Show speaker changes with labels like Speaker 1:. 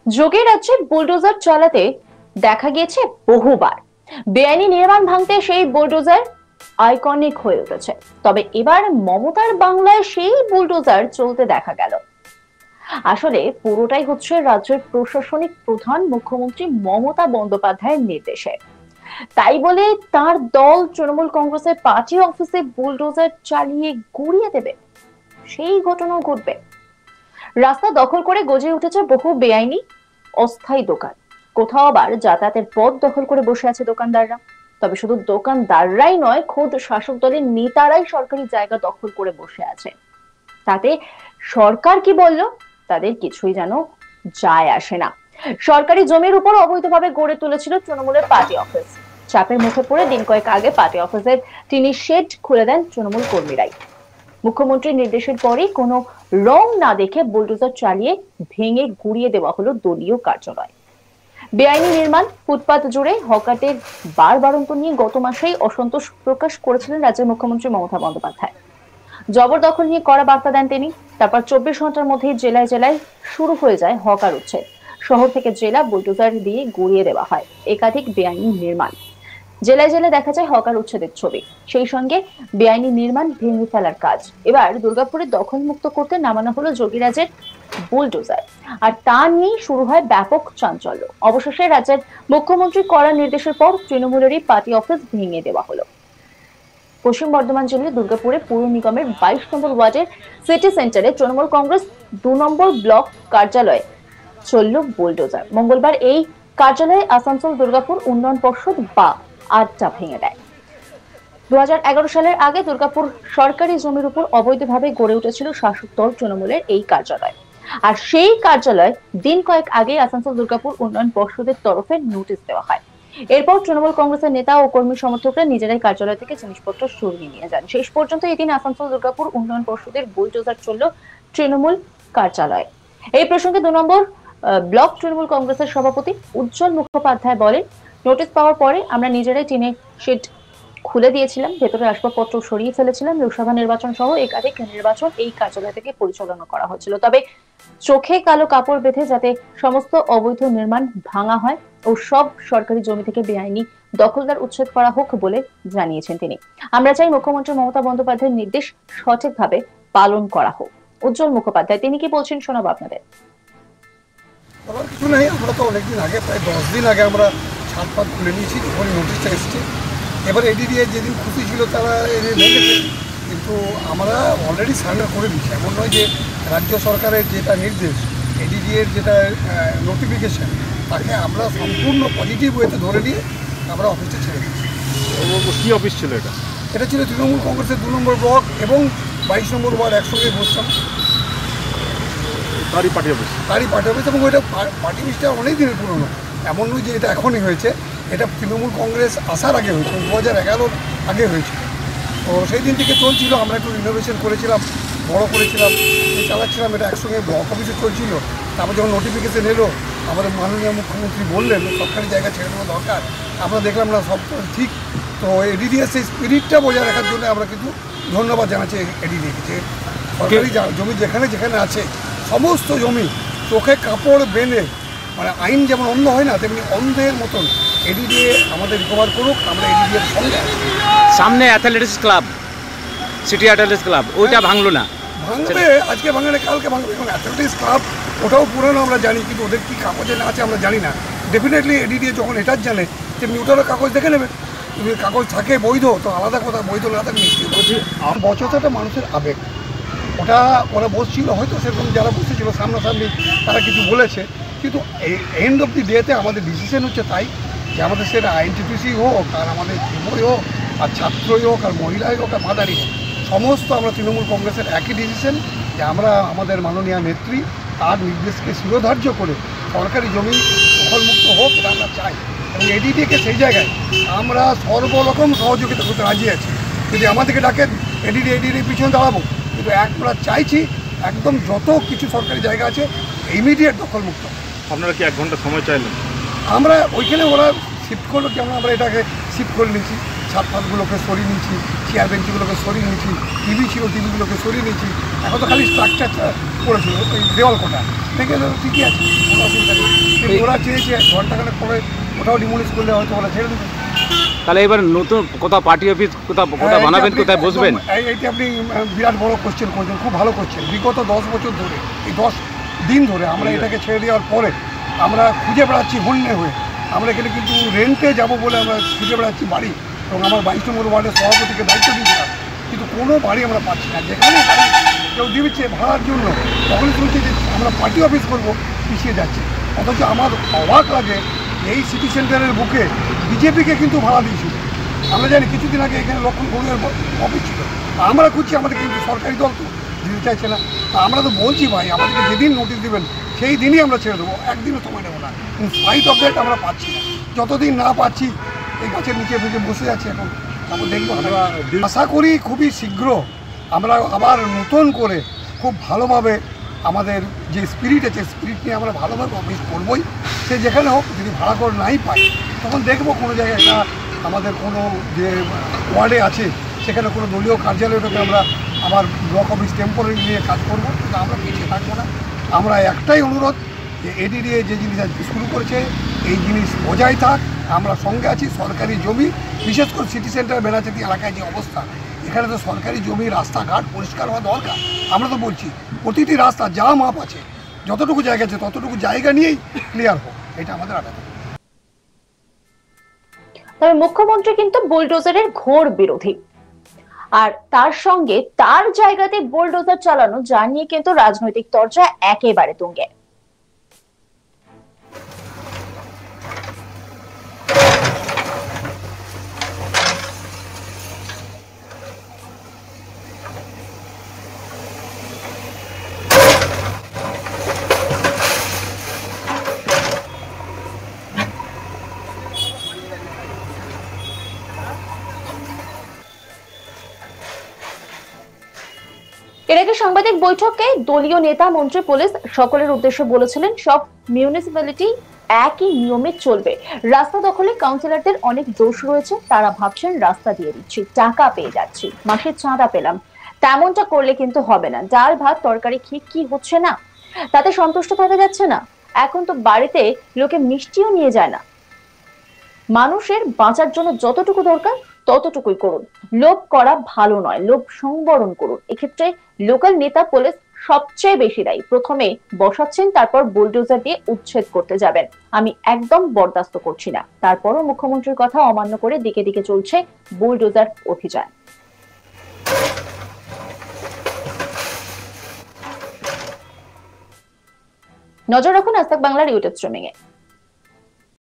Speaker 1: যোগী রাজ্যে বুলডোজার চালাতে দেখা গিয়েছে বহুবার। বেআইনি নির্মাণ ভাঙতে সেই বুলডোজার আইকনিক হয়ে উঠেছে। তবে এবার মমতার বাংলায় সেই বুলডোজার চলতে দেখা গেল। আসলে পুরোটাই হচ্ছে রাজ্যের প্রশাসনিক প্রধান মুখ্যমন্ত্রী মমতা বন্দ্যোপাধ্যায়ের নির্দেশে। তাই বলে তার দল তৃণমূল কংগ্রেসের পার্টি অফিসে বুলডোজার চালিয়ে গুড়িয়ে দেবে, সেই ঘটনাও ঘটবে। রাস্তা দখল করে গজিয়ে উঠেছে বহু বেআইনি অস্থায়ী দোকান। কোথাও আবার যাতায়াতের পথ দখল করে বসে আছে দোকানদাররা। তবে শুধু দোকানদাররাই নয়, খোদ শাসক দলের নেতারাই সরকারি জায়গা দখল করে বসে আছে। তাতে সরকার কি বলল তাদের কিছুই যেন যায় আসে না। সরকারি জমির উপর অবৈধভাবে গড়ে তুলেছিল তৃণমূলের পার্টি অফিস। চাপের মুখে পড়ে দিন কয়েক আগে পার্টি অফিসের টিনের শেড খুলে দেন তৃণমূল কর্মীরাই। মুখ্যমন্ত্রীর নির্দেশের পরে কোনো রং না দেখে বুলডোজার চালিয়ে ভেঙে গুড়িয়ে দেওয়া হলো দলীয় কার্যালয়। বেআইনি নির্মাণ, ফুটপাত জুড়ে হকারদের বারবারন্ত নিয়ে গত মাসেই অসন্তোষ প্রকাশ করেছিলেন রাজ্যের মুখ্যমন্ত্রী মমতা বন্দ্যোপাধ্যায়। জবরদখল নিয়ে কড়া বার্তা দেন তিনি। তারপর 24 ঘন্টার মধ্যেই জেলায় জেলায় শুরু হয়ে যায় হকার উচ্ছেদ। শহর থেকে জেলা বুলডোজার দিয়ে গুড়িয়ে দেওয়া হয় একাধিক বেআইনি নির্মাণ। জেলায় জেলায় দেখা যায় হকার উচ্ছেদের ছবি, সেই সঙ্গে বেআইনি নির্মাণ ভেঙে ফেলার কাজ। এবার দুর্গাপুরে দখল মুক্ত করতে নামানো হলো যোগীরাজের বুলডোজার, আর তা নিয়েই শুরু হয় ব্যাপক চাঞ্চল্য। অবশেষে রাজ্যের মুখ্যমন্ত্রীর কড়া নির্দেশের পর তৃণমূলেরই পার্টি অফিস ভেঙে দেওয়া হলো। পশ্চিম বর্ধমান জেলার দুর্গাপুরে পৌর নিগমের 22 নম্বর ওয়ার্ডের সিটি সেন্টারে তৃণমূল কংগ্রেস 2 নম্বর ব্লক কার্যালয়ে চলল বুলডোজার। মঙ্গলবার এই কার্যালয়ে আসানসোল দুর্গাপুর উন্নয়ন পর্ষদ বা আড্ডা ভেঙে দেয়। 2011 সালের আগে দুর্গাপুর সরকারি জমির উপর অবৈধভাবে গড়ে উঠেছিল শাসক দল তৃণমূলের এই কার্যালয়। আর সেই কার্যালয় দিন কয়েক আগে আসানসোল দুর্গাপুর উন্নয়ন পর্ষদের তরফে নোটিশ দেওয়া হয়। এরপর তৃণমূল কংগ্রেসের নেতা ও কর্মী সমর্থকরা নিজেরাই কার্যালয় থেকে জিনিসপত্র সরিয়ে নিয়ে যান। শেষ পর্যন্ত এদিন আসানসোল দুর্গাপুর উন্নয়ন পর্ষদের বুলডোজার চলল তৃণমূল কার্যালয়। এই প্রসঙ্গে 2 নম্বর ব্লক তৃণমূল কংগ্রেসের সভাপতি উজ্জ্বল মুখোপাধ্যায় বলেন, নোটিশ পাওয়ার পরে আমরা নিজেরাই টিনের শেড খুলে দিয়েছিলাম, ভেতরে আসবাবপত্র সরিয়ে ফেলেছিলাম। লোকসভা নির্বাচন সহ একাধিক নির্বাচন এই কার্যালয় থেকে পরিচালনা করা হয়েছিল। তবে চোখে কালো কাপড় বেঁধে যাতে সমস্ত অবৈধ নির্মাণ ভাঙা হয় ও সব সরকারি জমি থেকে বেআইনি দখলদার উচ্ছেদ করা হোক বলে জানিয়েছেন তিনি। আমরা চাই মুখ্যমন্ত্রী মমতা বন্দ্যোপাধ্যায়ের নির্দেশ সঠিকভাবে পালন করা হোক। উজ্জ্বল মুখোপাধ্যায় তিনি কি বলছেন শোনাবো আপনাদের।
Speaker 2: কিছু নেই, আমরা তো অনেকদিন আগে, প্রায় 10 দিন আগে আমরা ছাদপাত খুলে নিয়েছি যখন নোটিশটা এসছে। এবার এডিডিএ যেদিন খুশি ছিল তারা ভেঙেছে, কিন্তু আমরা অলরেডি সারেন্ডার করে দিচ্ছি। এমন নয় যে রাজ্য সরকারের যেটা নির্দেশ, এডিডিএর যেটা নোটিফিকেশান, তাকে আমরা সম্পূর্ণ পজিটিভ ওয়েতে ধরে নিয়ে আমরা অফিসে ছেড়ে দিচ্ছি।
Speaker 3: কী অফিস ছিল এটা?
Speaker 2: এটা ছিল তৃণমূল কংগ্রেসের 2 নম্বর ব্লক এবং 22 নম্বর ওয়ার্ড একসঙ্গে বসতাম।
Speaker 3: তারই পার্টি অফিস
Speaker 2: এবং ওইটা পার্টি অফিসটা অনেক দিনের পুরনো। এমন নয় যে এটা এখনই হয়েছে, এটা তৃণমূল কংগ্রেস আসার আগে হয়েছে, 2011 আগে হয়েছিল। তো সেই দিন থেকে চলছিল, আমরা একটু রিনোভেশন করেছিলাম, বড় করেছিলাম, চালাচ্ছিলাম। এটা একসঙ্গে ব্লক অফিসে চলছিল। তারপর যখন নোটিফিকেশন এলো, আমাদের মাননীয় মুখ্যমন্ত্রী বললেন সরকারি জায়গা ছেড়ে দেওয়া দরকার, আমরা দেখলাম না সব ঠিক। তো এডিডিএর সেই স্পিরিটটা বজায় রাখার জন্য আমরা কিন্তু ধন্যবাদ জানাচ্ছি এডিডিকে, যে সরকারি জমি যেখানে যেখানে আছে সমস্ত জমি চোখে কাপড় বেঁধে, মানে আইন যেমন অন্ধ হয় না তেমনি অন্ধের মতন এডিডিএ আমাদের রিকভার করুক। আমরা এডিডিএর সঙ্গে
Speaker 4: সামনে athletics club, city athletics club, ওইটা ভাঙলো না,
Speaker 2: ভাঙবে, আজকে ভাঙলে কালকে ভাঙবে। এবং অ্যাথলেটিক্স ক্লাব ওটাও পুরনো আমরা জানি, কিন্তু ওদের কী কাগজে না আছে আমরা জানি না। ডেফিনেটলি এডিডিএ যখন এটার জানে তেমনি ওটারও কাগজ দেখে নেবে। যদি কাগজ থাকে বৈধ তো আলাদা কথা, বৈধ না থাকে নিশ্চয়ই বলছি। বছরটা মানুষের আবেগ, ওটা ওরা বসছিল, হয়তো সেরকম যারা বসেছিল সামনাসামনি তারা কিছু বলেছে, কিন্তু এন্ড অফ দি ডেতে আমাদের ডিসিশন হচ্ছে তাই যে আমাদের সেটা আইএনটিপিসি হোক, আর আমাদের যুবই হোক, আর ছাত্রই হোক, আর মহিলাই হোক, আর মাদারি হোক, সমস্ত আমরা তৃণমূল কংগ্রেসের একই ডিসিশন যে আমরা আমাদের মাননীয় নেত্রী তার নির্দেশকে শিরোধার্য করে সরকারি জমি দখলমুক্ত হোক, এটা আমরা চাই। এবং এডিডিকে সেই জায়গায় আমরা সর্বরকম সহযোগিতা করতে রাজি আছি। যদি আমাদেরকে ডাকেন এডিডির পিছনে দাঁড়াবো, কিন্তু আমরা চাইছি একদম যত কিছু সরকারি জায়গা আছে ইমিডিয়েট দখলমুক্ত।
Speaker 3: আপনারা কি 1 ঘন্টা সময় চাইলেন?
Speaker 2: আমরা ওইখানে ওরা শিফট করলো, কেমন আমরা এটাকে শিফট করে নিয়েছি। ছাদ ফাদগুলোকে সরিয়ে নিয়েছি, চেয়ার বেঞ্চিগুলোকে সরিয়ে নিয়েছি, টিভি ছিল টিভিগুলোকে সরিয়ে নিয়েছি। এখন তো খালি স্ট্রাকচার করেছিল ওই দেওয়াল কোটা, দেখে ঠিকই আছে, কোনো অসুবিধা নেই। কিন্তু ওরা চেয়েছে ঘন্টাখানেক পরে ওটাও ডিমোলিশ করলে হয়তো ওরা ছেড়ে দেবে।
Speaker 4: তাহলে এবার নতুন কোথাও পার্টি অফিস কোথাও বানাবেন, কোথায় বসবেন?
Speaker 2: এইটি আপনি বিরাট বড় কোশ্চেন করছেন, খুব ভালো কোশ্চেন। বিগত 10 বছর ধরে, এই 10 দিন ধরে আমরা এটাকে ছেড়ে দেওয়ার পরে আমরা খুঁজে বেড়াচ্ছি হন্যে হয়ে। আমরা এখানে কিন্তু রেন্টে যাব বলে আমরা খুঁজে বেড়াচ্ছি বাড়ি, এবং আমার 22 নম্বর ওয়ার্ডের সভাপতিকে দায়িত্ব দিয়েছিলাম, কিন্তু কোনো বাড়ি আমরা পাচ্ছি না। যেখানে বাড়ি কেউ দিচ্ছে ভাড়ার জন্য, তখনই শুনছি যে আমরা পার্টি অফিস করবো, পিছিয়ে যাচ্ছে। অথচ আমার অবাক লাগে, এই সিটি সেন্টারের বুকে বিজেপিকে কিন্তু ভাড়া দিয়েছিল। আমরা জানি কিছুদিন আগে এখানে লক্ষণ গড়ুয়ের অফিস ছিল, আমরা খুঁজছি, আমাদের কিন্তু সরকারি দল তো দিতে চাইছে না। আমরা তো বলছি ভাই, আমাদেরকে যেদিন নোটিশ দেবেন সেই দিনই আমরা ছেড়ে দেবো, একদিনও সময় নেবো না। ইন স্পাইট অফ দ্যাট আমরা পাচ্ছি না। যতদিন না পাচ্ছি এই গাছের নিচে ফেঁকে বসে আছি। এখন আমরা দেখবো, আশা করি খুবই শীঘ্র আমরা আবার নতুন করে খুব ভালোভাবে আমাদের যে স্পিরিট আছে, স্পিরিট নিয়ে আমরা ভালোভাবে অফিস করবোই। সে যেখানে হোক, যদি ভাড়া করে নাই পাই তখন দেখবো কোনো জায়গায় একটা আমাদের কোনো যে ওয়ার্ডে আছে সেখানে কোনো দলীয় কার্যালয়টাকে আমরা আবার ব্লক অফিস টেম্পোরারি নিয়ে কাজ করবো। কিন্তু আমরা পিছিয়ে থাকবো না। আমরা একটাই অনুরোধ যে এডিডিএ যে জিনিস আজকে শুরু করেছে এই জিনিস বজায় থাক, আমরা সঙ্গে আছি। সরকারি জমি, বিশেষ করে সিটি সেন্টার বেনাচাতি এলাকায় যে অবস্থা, এখানে তো সরকারি জমি, রাস্তাঘাট পরিষ্কার হওয়া দরকার। আমরা তো বলছি প্রতিটি রাস্তা যা মাপ আছে, যতটুকু জায়গা আছে ততটুকু জায়গা নিয়েই ক্লিয়ার হোক, এটা আমাদের আবেদন।
Speaker 1: তবে মুখ্যমন্ত্রী কিন্তু বুলডোজারের ঘোর বিরোধী, আর তার সঙ্গে তার জায়গাতে বুলডোজার চালানো, যা নিয়ে কিন্তু রাজনৈতিক চর্চা একেবারে তুঙ্গে। এর আগে সাংবাদিক বৈঠকে দলীয় নেতা, মন্ত্রী, পুলিশ সকলের উদ্দেশ্যে বলেছিলেন, সব মিউনিসিপ্যালিটি একই নিয়মে চলবে। রাস্তা দখলে কাউন্সিলরদের অনেক দোষ রয়েছে, তারা ভাবছেন রাস্তা দিয়ে দিচ্ছি, টাকা পেয়ে যাচ্ছি, মাসে চাঁদা পেলাম। তেমনটা করলে কিন্তু হবে না। ডাল ভাত তরকারি খেয়ে কি হচ্ছে না, তাতে সন্তুষ্ট থাকা যাচ্ছে না। এখন তো বাড়িতে লোকে মিষ্টিও নিয়ে যায় না। মানুষের বাঁচার জন্য যতটুকু দরকার ততটুকুই করুন। লোভ করা ভালো নয়, লোভ সংবরণ করুন। এক্ষেত্রে লোকাল নেতা, পুলিশ সবচেয়ে বেশি দায়ী। প্রথমে বসাচ্ছেন, তারপর বুলডোজার দিয়ে উচ্ছেদ করতে যাবেন। আমি একদম বরদাস্ত করছি না। তারপরও মুখ্যমন্ত্রীর কথা অমান্য করে দিকে দিকে চলছে বুলডোজার অভিযান। নজর রাখুন আজ তাক বাংলার ইউটিউব স্ট্রিমিং এ।